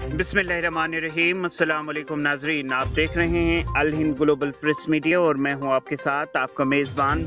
बिस्मिल्लाहिर्रहमानिर्रहीम। अस्सलाम वालेकुम नाजरीन, आप देख रहे हैं Al Hind global press media और मैं हूं आपके साथ आपका मेज़बान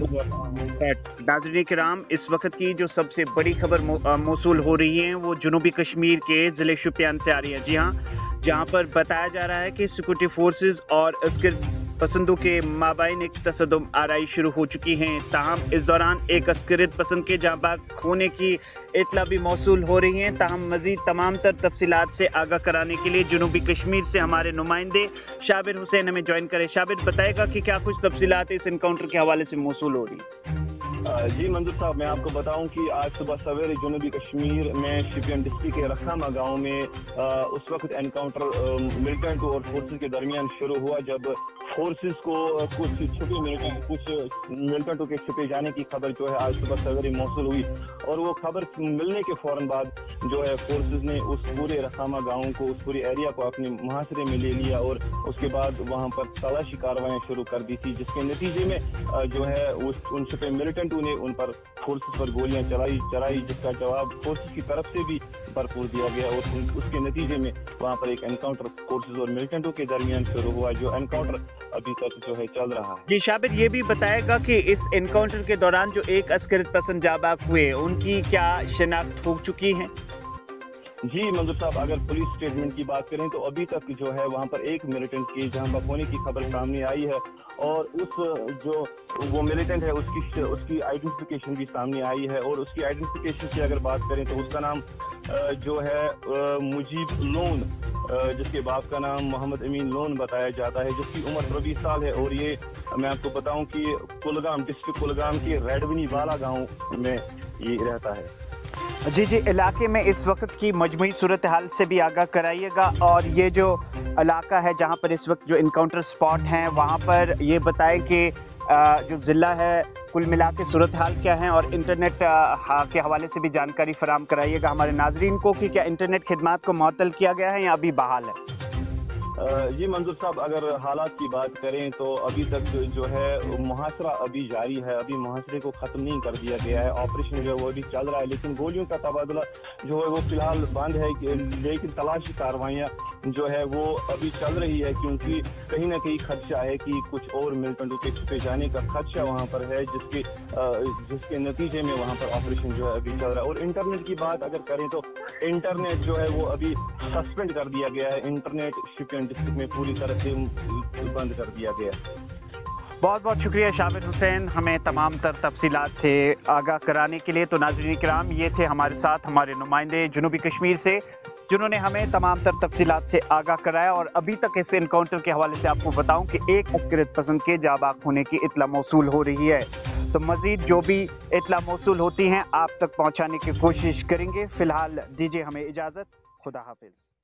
नाजरीन किराम। इस वक्त की जो सबसे बड़ी खबर मौसूल हो रही है वो जनूबी कश्मीर के ज़िले शोपियान से आ रही है। जी हाँ, जहां पर बताया जा रहा है कि सिक्योरिटी फोर्सेस और अस्कर पसंदों के माबाइन एक तसद्दुम आराई शुरू हो चुकी हैं। ताहम इस दौरान एक अस्करियत पसंद के जांबाग होने की इतला भी मौसूल हो रही हैं। ताहम मजीद तमाम तर तफसीलात से आगाह कराने के लिए जनूबी कश्मीर से हमारे नुमाइंदे शाबिर हुसैन हमें ज्वाइन करें। शाबिर, बताएगा कि क्या कुछ तफसीलात इस इनकाउंटर के हवाले से मौसूल हो रही है? जी मंजूर साहब, मैं आपको बताऊं कि आज सुबह सवेरे जनूबी कश्मीर में शोपियान डिस्ट्रिक्ट के रखामा गांव में उस वक्त एनकाउंटर मिलिटेंट और फोर्सेस के दरमियान शुरू हुआ, जब फोर्सेस को कुछ मिलिटेंटों के छुपे जाने की खबर जो है आज सुबह सवेरे मौसूल हुई। और वो खबर मिलने के फौरन बाद जो है फोर्सेस ने उस पूरे रखामा गाँव को, उस पूरे एरिया को अपने मुहासरे में ले लिया और उसके बाद वहाँ पर तलाशी कार्रवाइयाँ शुरू कर दी थी, जिसके नतीजे में जो है उन छुपे मिलिटेंटों ने उन पर फोर्सेस पर गोलियां चलाई, जिसका जवाब फोर्सेस की तरफ से भी भरपूर दिया गया और उसके नतीजे में वहां पर एक एनकाउंटर फोर्सेस और मिलिटेंटों के दरमियान शुरू हुआ, जो एनकाउंटर अभी तक जो है चल रहा है। जी शाबिर, ये भी बताएगा कि इस एनकाउंटर के दौरान जो एक अस्करियत पसंद जांबाग हुए उनकी क्या शिनाख्त हो चुकी है? जी मंजूर साहब, अगर पुलिस स्टेटमेंट की बात करें तो अभी तक जो है वहाँ पर एक मिलिटेंट की जांबाग होने की खबर सामने आई है और जो वो मिलिटेंट है उसकी आइडेंटिफिकेशन भी सामने आई है। और उसकी आइडेंटिफिकेशन की अगर बात करें तो उसका नाम जो है मुजीब लोन, जिसके बाप का नाम मोहम्मद अमीन लोन बताया जाता है, जिसकी उम्र 24 साल है। और ये मैं आपको बताऊं कि कुलगाम डिस्ट्रिक्ट कुलगाम के रेडविनी वाला गाँव में ये रहता है। जी, इलाके में इस वक्त की मजमूई सूरत हाल से भी आगाह कराइएगा। और ये जो इलाका है जहाँ पर इस वक्त जो इनकाउंटर स्पॉट हैं वहाँ पर ये बताएं कि जो ज़िला है कुल मिला के सूरत हाल क्या है और इंटरनेट के हवाले से भी जानकारी फराहम कराइएगा हमारे नाजरीन को कि क्या इंटरनेट खिदमात को मुअत्तल किया गया है या अभी बहाल है? जी मंजूर साहब, अगर हालात की बात करें तो अभी तक जो है मुहासरा अभी जारी है, अभी मुहासरे को ख़त्म नहीं कर दिया गया है। ऑपरेशन जो है वो अभी चल रहा है, लेकिन गोलियों का तबादला जो है वो फिलहाल बंद है, लेकिन तलाशी कार्रवाइयाँ जो है वो अभी चल रही है, क्योंकि कहीं ना कहीं खदशा है कि कुछ और मिलिटेंटों के छुपे जाने का खदशा वहाँ पर है, जिसके नतीजे में वहाँ पर ऑपरेशन जो है अभी चल रहा है। और इंटरनेट की बात अगर करें तो इंटरनेट जो है वो अभी सस्पेंड कर दिया गया है, इंटरनेट शोपियान डिस्ट्रिक्ट में पूरी तरह से बंद कर दिया गया। बहुत बहुत शुक्रिया शाबिर हुसैन हमें तमाम तर तफसीलात से आगाह कराने के लिए। तो नाज़रीन किराम, ये थे हमारे साथ हमारे नुमाइंदे जनूबी कश्मीर से जिन्होंने हमें तमाम तर तफसीलात से आगाह कराया। और अभी तक इस एनकाउंटर के हवाले से आपको बताऊं कि एक अस्करियत पसंद के जांबाग होने की इतला मौसूल हो रही है। तो मजीद जो भी इतला मौसूल होती हैं आप तक पहुँचाने की कोशिश करेंगे। फ़िलहाल दीजिए हमें इजाज़त। खुदा हाफिज़।